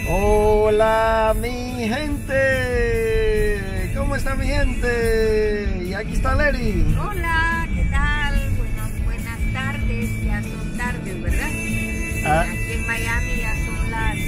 Hola mi gente, ¿cómo está mi gente? Y aquí está Leri. Hola, ¿qué tal? Buenas tardes, ya son tardes, ¿verdad? Aquí en Miami ya son las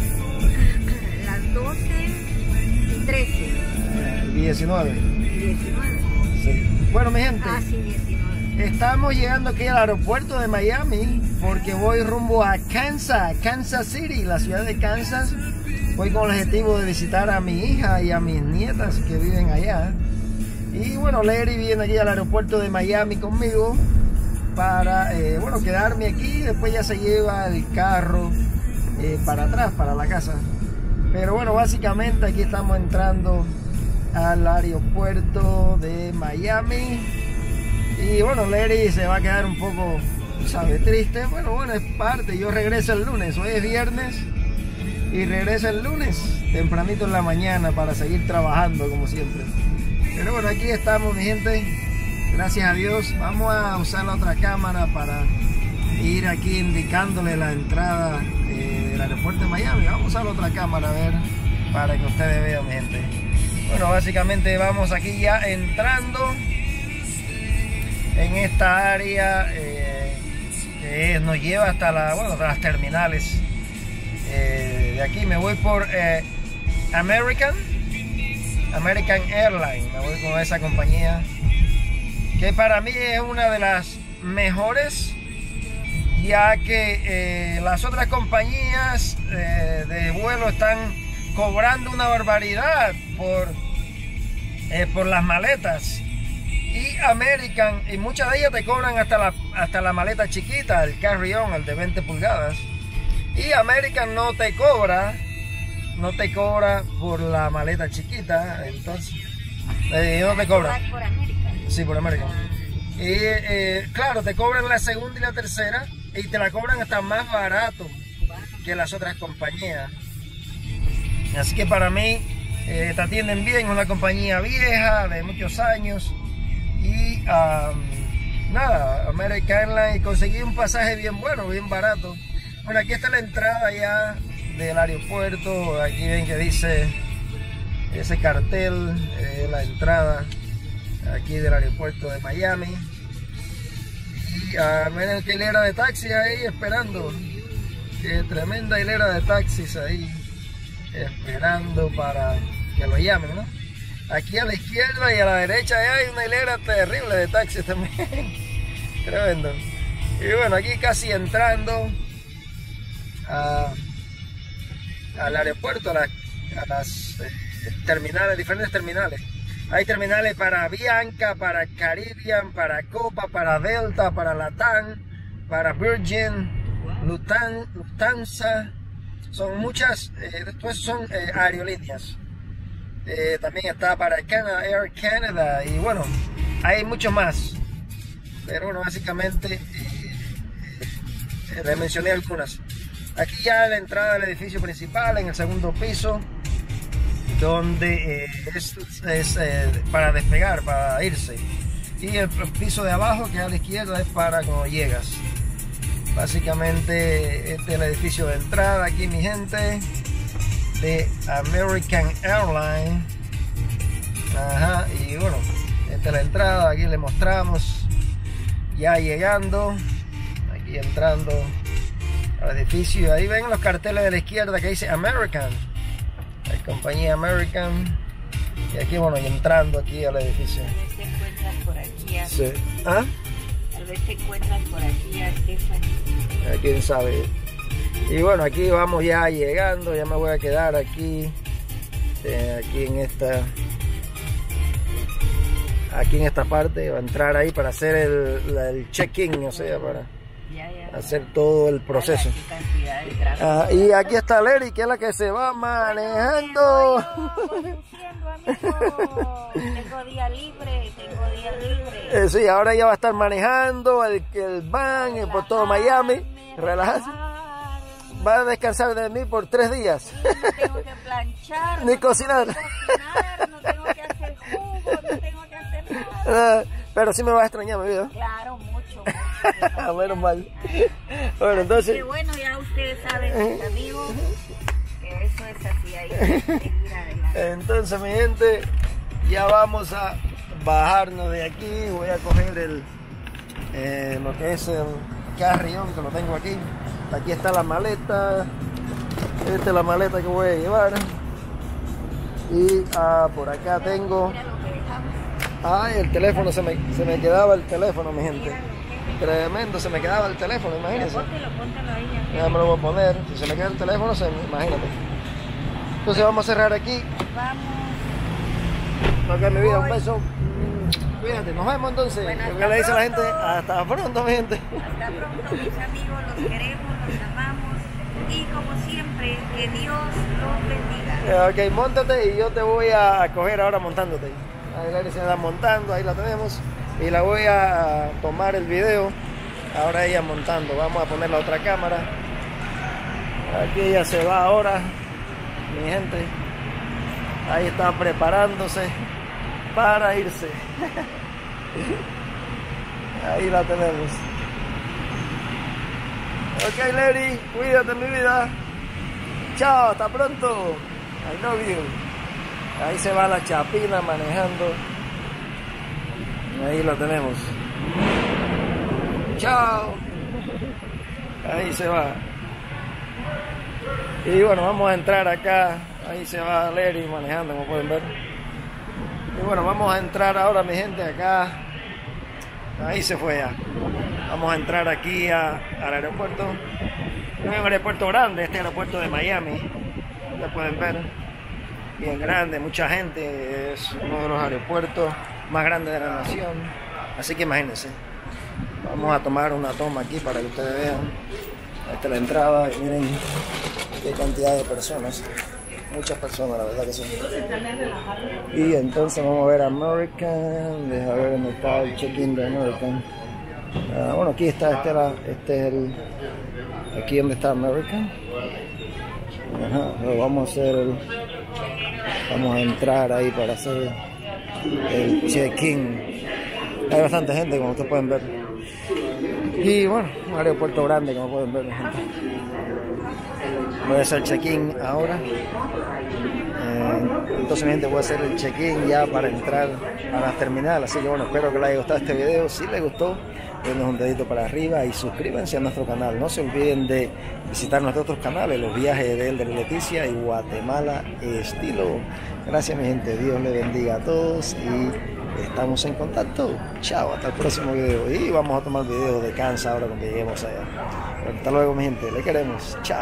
12:13. 19. 19. Sí. Bueno mi gente, Sí, 19. estamos llegando aquí al aeropuerto de Miami porque voy rumbo a Kansas City, la ciudad de Kansas. Voy con el objetivo de visitar a mi hija y a mis nietas que viven allá. Y bueno, Leri viene aquí al aeropuerto de Miami conmigo para, quedarme aquí. Después ya se lleva el carro para atrás, para la casa. Pero bueno, básicamente aquí estamos entrando al aeropuerto de Miami. Y bueno, Leri se va a quedar un poco, ¿sabe?, triste. Bueno, es parte. Yo regreso el lunes. Hoy es viernes y regreso el lunes tempranito en la mañana para seguir trabajando como siempre. Pero bueno, aquí estamos mi gente, gracias a Dios. Vamos a usar la otra cámara para ir aquí indicándole la entrada del aeropuerto de Miami. Vamos a usar la otra cámara, a ver, para que ustedes vean mi gente. Bueno, básicamente vamos aquí ya entrando en esta área que nos lleva hasta las terminales. De aquí me voy por American Airlines, me voy con esa compañía que para mí es una de las mejores, ya que las otras compañías de vuelo están cobrando una barbaridad por las maletas, y American, y muchas de ellas te cobran hasta la maleta chiquita, el carry-on, el de 20 pulgadas. Y American no te cobra por la maleta chiquita, entonces no te cobra. ¿Por American? Sí, por American. Y claro, te cobran la segunda y la tercera, y te la cobran hasta más barato que las otras compañías. Así que para mí te atienden bien, una compañía vieja de muchos años. Y nada, American Airlines, conseguí un pasaje bien bueno, bien barato. Bueno, aquí está la entrada ya del aeropuerto. Aquí ven que dice ese cartel, la entrada aquí del aeropuerto de Miami. Y miren qué hilera de taxis ahí esperando. Qué tremenda hilera de taxis ahí esperando para que lo llamen, ¿no? Aquí a la izquierda y a la derecha hay una hilera terrible de taxis también. Tremendo. Y bueno, aquí casi entrando al aeropuerto, a las terminales, diferentes terminales. Hay terminales para Bianca, para Caribbean, para Copa, para Delta, para Latam, para Virgin, Lufthansa. Son muchas, después son aerolíneas. También está para Air Canada, y bueno, hay mucho más. Pero bueno, básicamente les mencioné algunas. Aquí ya la entrada del edificio principal, en el segundo piso, donde es para despegar, para irse. Y el piso de abajo, que a la izquierda, es para cuando llegas. Básicamente este es el edificio de entrada aquí, mi gente, de American Airlines. Ajá, y bueno, esta es la entrada. Aquí le mostramos ya llegando, aquí entrando al edificio. Ahí ven los carteles de la izquierda que dice American, la compañía American. Y aquí, bueno, y entrando aquí al edificio. Tal vez te encuentras por aquí a... Sí. ¿Ah? Tal vez te encuentras por aquí a Stephanie. Quién sabe. Y bueno, aquí vamos ya llegando. Ya me voy a quedar aquí, aquí en esta parte. Voy a entrar ahí para hacer el check-in, o sea, para hacer todo el proceso. Y aquí está Leri, que es la que se va manejando. Tengo día libre, Sí, ahora ella va a estar manejando el van por todo Miami. Relajarse. Va a descansar de mí por 3 días. No tengo que planchar, ni cocinar. No tengo que hacer jugo, no tengo que hacer nada. Pero sí me vas a extrañar, mi vida. Claro, mucho. Menos mal. Bueno, entonces. Qué bueno, ya ustedes saben, mis amigos, que eso Entonces, mi gente, ya vamos a bajarnos de aquí. Voy a coger lo que es el carry-on, que lo tengo aquí. Aquí está la maleta. Esta es la maleta que voy a llevar. Y por acá tengo... Ay, el teléfono, se me quedaba el teléfono, mi gente. Tremendo, se me quedaba el teléfono, imagínense. Ya me lo voy a poner. Si se me queda el teléfono, imagínate. Entonces vamos a cerrar aquí. Vamos. Ok, mi vida, un beso. Cuídate, nos vemos entonces. ¿Qué le dice a la gente? Hasta pronto, mi gente. Hasta pronto, mis amigos, los queremos, los amamos. Y como siempre, que Dios los bendiga. Ok, móntate y yo te voy a coger ahora montándote. Ahí la se está montando, ahí la tenemos. Y la voy a tomar el video. Ahora ella montando. Vamos a poner la otra cámara. Aquí ella se va ahora. Mi gente. Ahí está preparándose para irse. Ahí la tenemos. Ok, Lady, cuídate, mi vida. Chao, hasta pronto. I love you. Ahí se va la Chapina manejando. Ahí la tenemos. Chao. Ahí se va. Y bueno, vamos a entrar acá. Ahí se va Larry manejando, como pueden ver. Y bueno, vamos a entrar ahora, mi gente, acá. Ahí se fue ya. Vamos a entrar aquí al aeropuerto. No es un aeropuerto grande, este aeropuerto de Miami. Ya pueden ver. Bien grande, mucha gente. Es uno de los aeropuertos más grandes de la nación. Así que imagínense. Vamos a tomar una toma aquí para que ustedes vean. Esta es la entrada y miren qué cantidad de personas. Muchas personas, la verdad que sí. Y entonces vamos a ver American. Deja ver dónde está el check-in de American. Bueno, aquí está, este es el... Aquí donde está American. Ajá, pero vamos a hacer vamos a entrar ahí para hacer el check-in. Hay bastante gente, como ustedes pueden ver. Y bueno, un aeropuerto grande, como pueden ver, gente. Voy a hacer check-in ahora. Entonces, mi gente, voy a hacer el check-in ya para entrar a la terminal. Así que bueno, espero que les haya gustado este video. Si les gustó, denle un dedito para arriba y suscríbanse a nuestro canal. No se olviden de visitar nuestros otros canales, los viajes de Elder y Leticia y Guatemala Estilo. Gracias, mi gente. Dios les bendiga a todos y estamos en contacto. Chao, hasta el próximo video. Y vamos a tomar videos de Kansas ahora cuando lleguemos allá. Hasta luego, mi gente. Le queremos. Chao.